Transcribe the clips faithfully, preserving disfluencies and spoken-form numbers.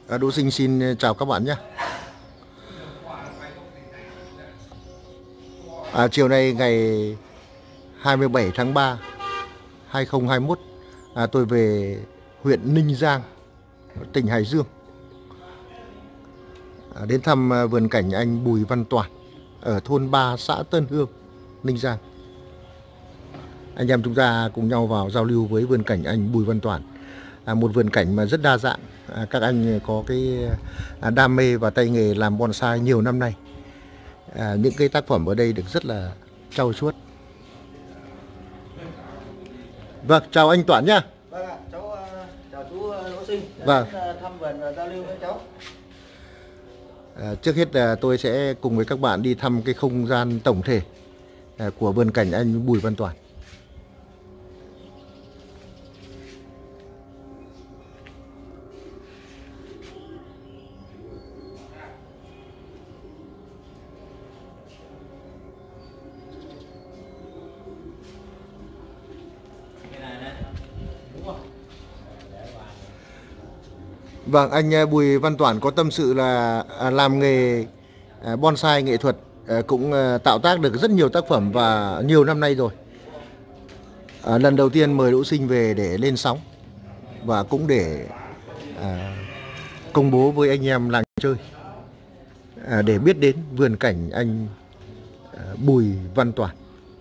À, Đỗ Sinh xin chào các bạn nhé. À, chiều nay ngày hai mươi bảy tháng ba hai không hai mốt, à, tôi về huyện Ninh Giang, tỉnh Hải Dương, à, đến thăm à, vườn cảnh anh Bùi Văn Toản ở thôn ba, xã Tân Hương, Ninh Giang. Anh em chúng ta cùng nhau vào giao lưu với vườn cảnh anh Bùi Văn Toản, à, một vườn cảnh mà rất đa dạng. À, các anh có cái à, đam mê và tay nghề làm bonsai nhiều năm nay. À, những cái tác phẩm ở đây được rất là trau chuốt. Vâng, chào anh Toản nhá. Vâng ạ, cháu uh, chào chú Đỗ Sinh. Vâng. Đến, uh, thăm vườn và giao lưu với cháu. À, trước hết là tôi sẽ cùng với các bạn đi thăm cái không gian tổng thể à, của vườn cảnh anh Bùi Văn Toản. Vâng, anh Bùi Văn Toản có tâm sự là à, làm nghề à, bonsai nghệ thuật, à, cũng à, tạo tác được rất nhiều tác phẩm và nhiều năm nay rồi. À, lần đầu tiên mời Đỗ Sinh về để lên sóng và cũng để à, công bố với anh em làng chơi à, để biết đến vườn cảnh anh à, Bùi Văn Toản.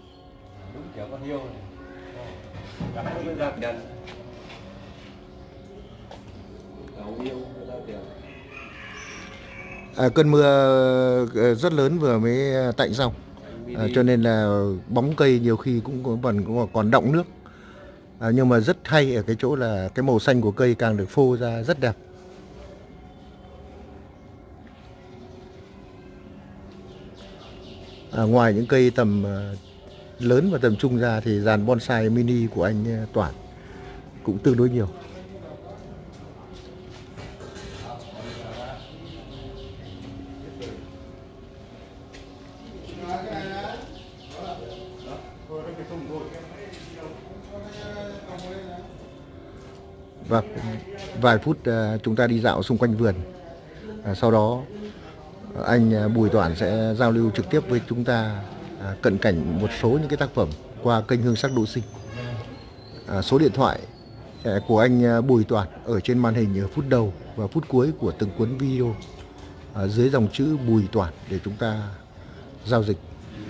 À, cơn mưa rất lớn vừa mới tạnh xong, à, cho nên là bóng cây nhiều khi cũng còn còn, còn đọng nước, à, nhưng mà rất hay ở cái chỗ là cái màu xanh của cây càng được phô ra rất đẹp. À, ngoài những cây tầm uh, lớn và tầm trung ra thì dàn bonsai mini của anh uh, Toản cũng tương đối nhiều. Và vài phút uh, chúng ta đi dạo xung quanh vườn, à, sau đó anh uh, Bùi Toản sẽ giao lưu trực tiếp với chúng ta, à, cận cảnh một số những cái tác phẩm qua kênh Hương Sắc Đỗ Sinh. À, số điện thoại à, của anh uh, Bùi Toản ở trên màn hình ở phút đầu và phút cuối của từng cuốn video, à, dưới dòng chữ Bùi Toản để chúng ta giao dịch.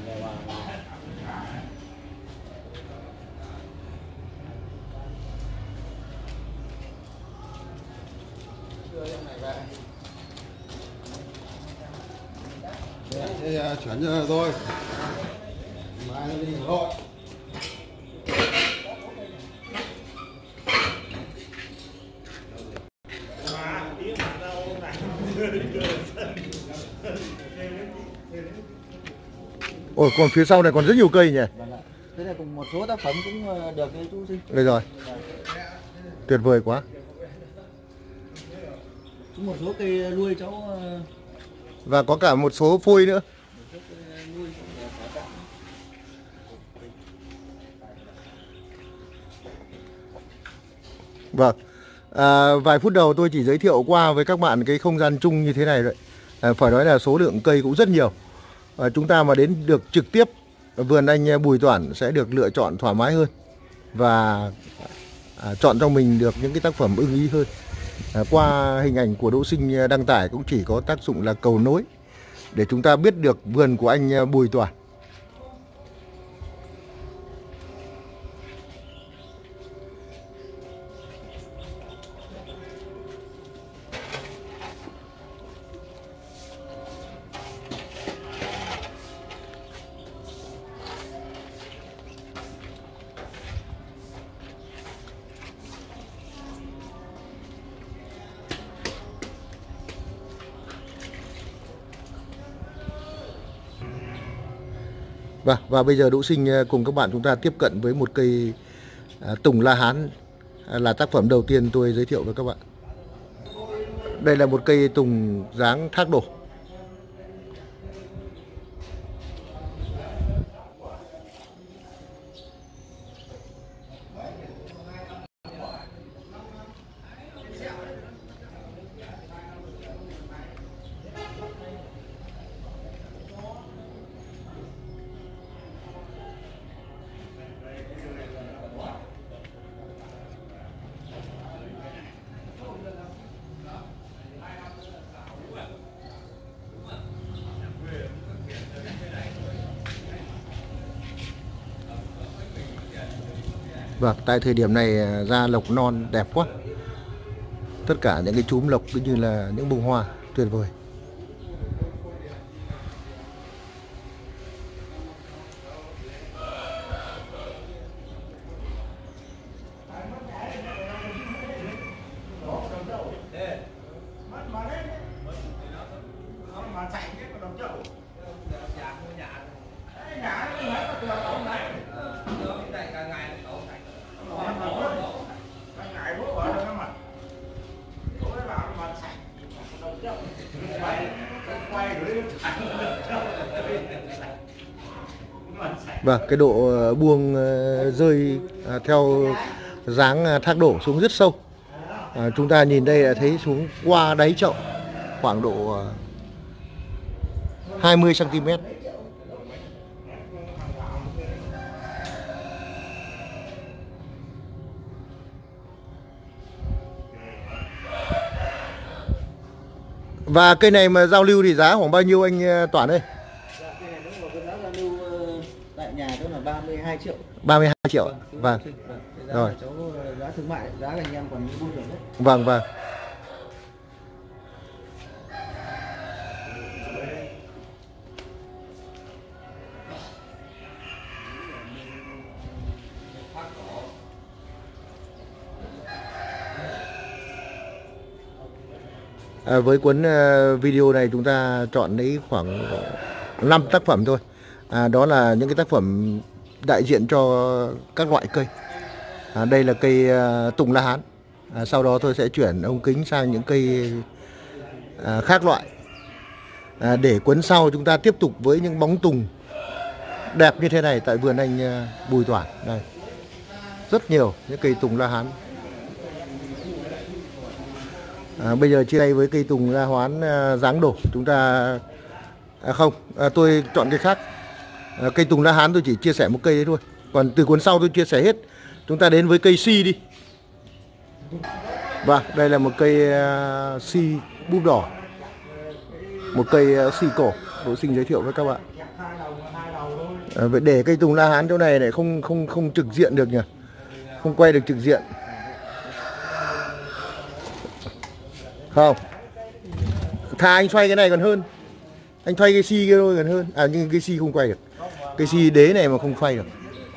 Thế chuyển cho tôi mai nó đi Hà Nội. Ôi, còn phía sau này còn rất nhiều cây nhỉ. Thế này cùng một số tác phẩm cũng được đấy chú Sinh. Đây rồi, tuyệt vời quá. Cũng một số cây nuôi cháu. Và có cả một số phôi nữa. Vâng, à, vài phút đầu tôi chỉ giới thiệu qua với các bạn cái không gian chung như thế này rồi. À, phải nói là số lượng cây cũng rất nhiều. À, chúng ta mà đến được trực tiếp vườn anh Bùi Toản sẽ được lựa chọn thoải mái hơn và à, chọn cho mình được những cái tác phẩm ưng ý hơn. À, qua hình ảnh của Đỗ Sinh đăng tải cũng chỉ có tác dụng là cầu nối để chúng ta biết được vườn của anh Bùi Toản. Và, và bây giờ Đỗ Sinh cùng các bạn chúng ta tiếp cận với một cây à, tùng La Hán, à, là tác phẩm đầu tiên tôi giới thiệu với các bạn. Đây là một cây tùng dáng thác đổ. Vâng, tại thời điểm này ra lộc non đẹp quá. Tất cả những cái chúm lộc cứ như là những bông hoa tuyệt vời. Và cái độ buông rơi theo dáng thác đổ xuống rất sâu. À, chúng ta nhìn đây là thấy xuống qua đáy chậu khoảng độ hai mươi xăng ti mét. Và cây này mà giao lưu thì giá khoảng bao nhiêu anh Toản ơi? Dạ, cây này nếu mà cái giá giao lưu tại nhà đó là ba mươi hai triệu. ba mươi hai triệu. Vâng. Vâng. Vâng. Giá Rồi. cháu giá thương mại, giá anh em còn buôn được đấy. Vâng vâng. À, với cuốn uh, video này chúng ta chọn lấy khoảng năm tác phẩm thôi. À, đó là những cái tác phẩm đại diện cho các loại cây. À, đây là cây uh, tùng La Hán. À, sau đó tôi sẽ chuyển ống kính sang những cây uh, khác loại. À, để cuốn sau chúng ta tiếp tục với những bóng tùng đẹp như thế này tại vườn anh uh, Bùi Toản. Đây, rất nhiều những cây tùng La Hán. À, bây giờ chia tay với cây tùng La Hán uh, dáng đổ. Chúng ta à, không, à, tôi chọn cây khác. À, cây tùng La Hán tôi chỉ chia sẻ một cây đấy thôi. Còn từ cuốn sau tôi chia sẻ hết. Chúng ta đến với cây si đi. Và đây là một cây uh, si búp đỏ, một cây uh, si cổ. Tôi xin giới thiệu với các bạn. À, vậy để cây tùng La Hán chỗ này lại không không không trực diện được nhỉ, không quay được trực diện. Không, thà anh xoay cái này còn hơn. Anh xoay cái si kia thôi còn hơn. À nhưng cái si không quay được. Cái si đế này mà không xoay được,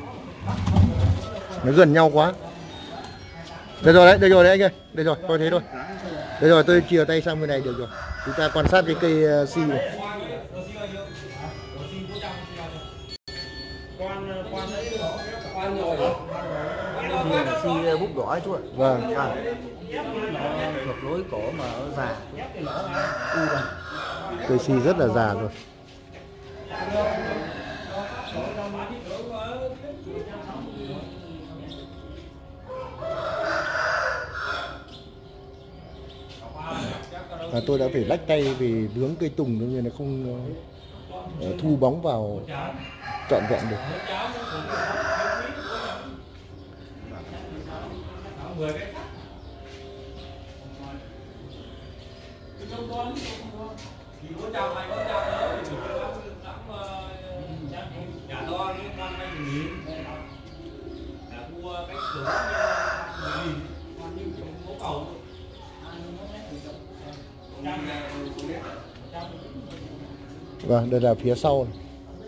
nó gần nhau quá. Được rồi đấy, được rồi đấy anh ơi. Được rồi, coi thế thôi. Được rồi, tôi chia tay sang bên này được rồi. Chúng ta quan sát cái cây uh, si này. Si búp đỏ ấy chú ạ. Vâng. À, thuộc lối cổ mà nó già. Cây si rất là già rồi. À, tôi đã phải lách tay vì vướng cây tùng nên là không uh, thu bóng vào trọn vẹn được. Vâng, đây là phía sau này.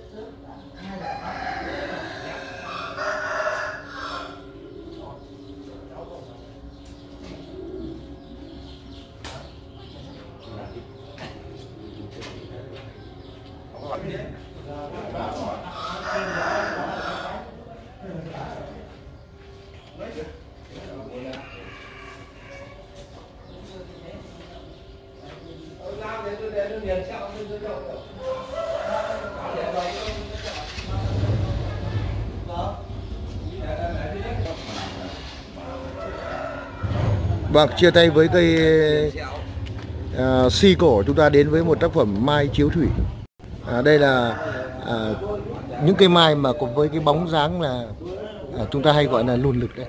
Vâng, chia tay với cây uh, si cổ, chúng ta đến với một tác phẩm mai chiếu thủy. À, đây là à, những cây mai mà cùng với cái bóng dáng là à, chúng ta hay gọi là lùn lực đấy.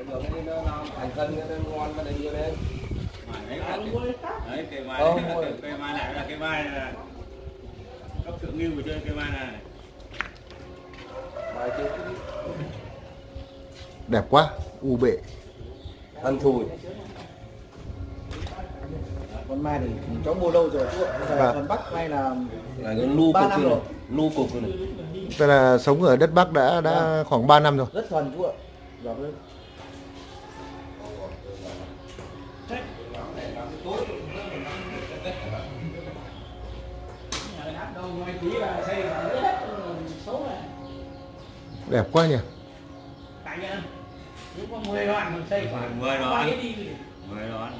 Đấy, cây mai, cây mai này là cây mai là cấp thượng lưu của chơi cây mai này. Đẹp quá. U bệ. Ăn thùi. Con mai thì cháu mua lâu rồi chú ạ. Vâng. Còn Bắc hay là Là cái lu ba cục năm này, rồi. lu cục này. Tức là sống ở đất Bắc đã đã khoảng ba năm rồi. Rất thuần chú ạ. Giọt lên. Đẹp quá nhỉ. mười đoạn mười đoạn mười đoạn.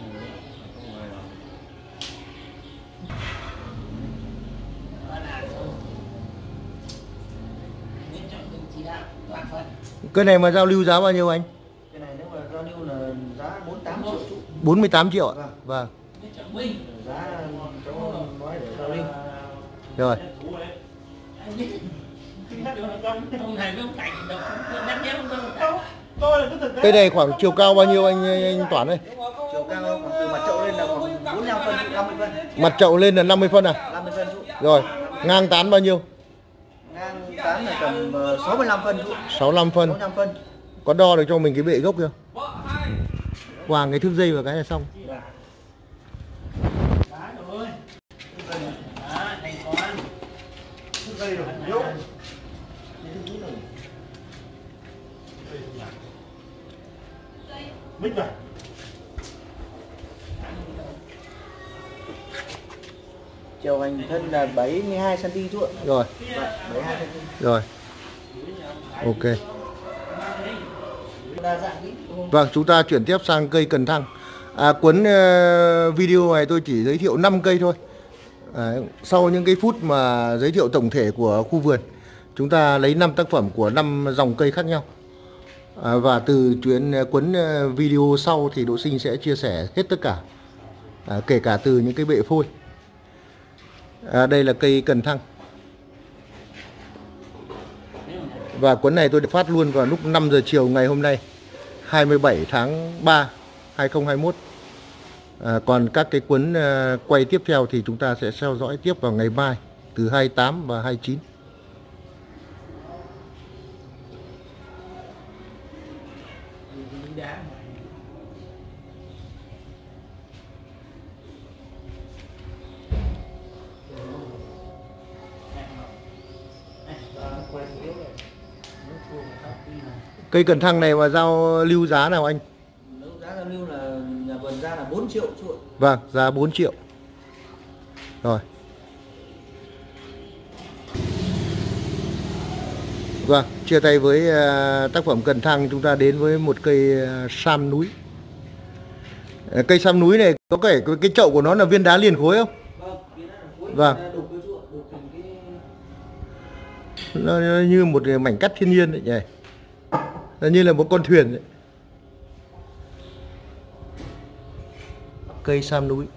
Cái này mà giao lưu giá bao nhiêu anh? Cái này nếu mà giao lưu là giá bốn mươi tám triệu chú. bốn mươi tám triệu ạ. Vâng. Vâng. Giá cháu nói để giao lưu. Rồi. Cây này khoảng chiều cao bao nhiêu anh anh Toản ơi? Chiều cao khoảng từ mặt chậu lên là khoảng bốn mươi lăm phân, năm mươi phân. Mặt chậu lên là năm mươi phân à? năm mươi phân chú. Rồi, ngang tán bao nhiêu? Ngang tán là tầm ờ, sáu mươi lăm phân chú. sáu mươi lăm phân. sáu mươi lăm phân. Có đo được cho mình cái bệ gốc chưa? Quàng cái thước dây vào cái là xong. Mít rồi. Chiều hành thân là bảy mươi hai xăng ti mét chú ạ. Rồi. Vâng, bảy mươi hai xăng ti mét. Rồi. Ok. Đa dạng tí. Vâng, chúng ta chuyển tiếp sang cây cần thăng. À, cuốn uh, video này tôi chỉ giới thiệu năm cây thôi. À, sau những cái phút mà giới thiệu tổng thể của khu vườn, chúng ta lấy năm tác phẩm của năm dòng cây khác nhau. À, và từ chuyến cuốn video sau thì Độ Sinh sẽ chia sẻ hết tất cả, à, kể cả từ những cái bệ phôi. À, đây là cây cần thăng. Và cuốn này tôi được phát luôn vào lúc năm giờ chiều ngày hôm nay, hai mươi bảy tháng ba hai nghìn không trăm hai mươi mốt. À, còn các cái cuốn uh, quay tiếp theo thì chúng ta sẽ theo dõi tiếp vào ngày mai từ hai mươi tám và hai mươi chín. Cây cần thăng này mà giao lưu giá nào anh? Nếu giá giao lưu là nhà vườn ra là bốn triệu chú ạ. Vâng, giá bốn triệu. Rồi. Vâng, chia tay với uh, tác phẩm cần thăng, chúng ta đến với một cây uh, sam núi. Uh, cây sam núi này có cái cái chậu của nó là viên đá liền khối không? Vâng, viên đá liền khối. Vâng. Đục với chú ạ, đục thành cái... Nó, nó như một mảnh cắt thiên nhiên đấy nhỉ. Nó như là một con thuyền đấy. Cây sam núi.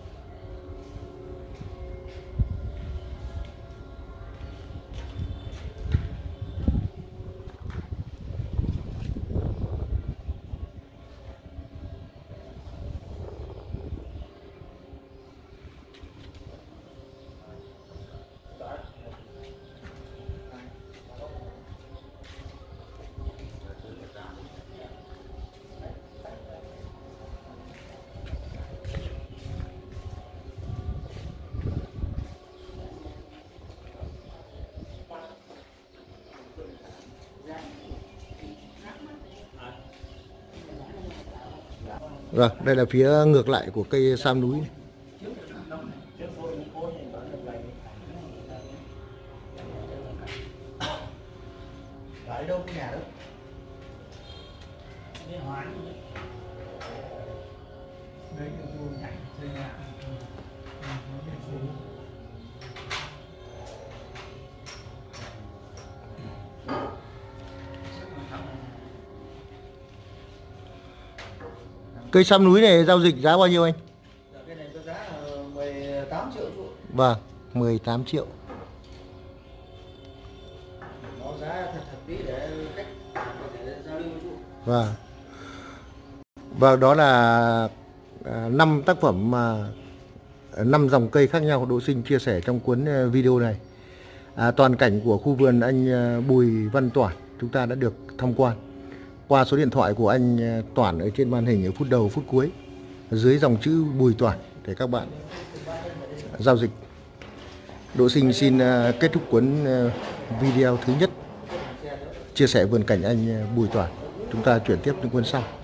Vâng, đây là phía ngược lại của cây sam núi. Ở đâu cái nhà đó? Cây sam núi này giao dịch giá bao nhiêu anh? Cái này có giá là mười tám triệu chú. Vâng, mười tám triệu. Nó giá thật thật tí để khách để giao lưu chú. Vâng. Và đó là năm tác phẩm mà năm dòng cây khác nhau Độ Sinh chia sẻ trong cuốn video này. À, toàn cảnh của khu vườn anh Bùi Văn Toản chúng ta đã được tham quan. qua số điện thoại của anh Toản ở trên màn hình ở phút đầu phút cuối, dưới dòng chữ Bùi Toản để các bạn giao dịch. Đỗ Sinh xin kết thúc cuốn video thứ nhất chia sẻ vườn cảnh anh Bùi Toản. Chúng ta chuyển tiếp những cuốn sau.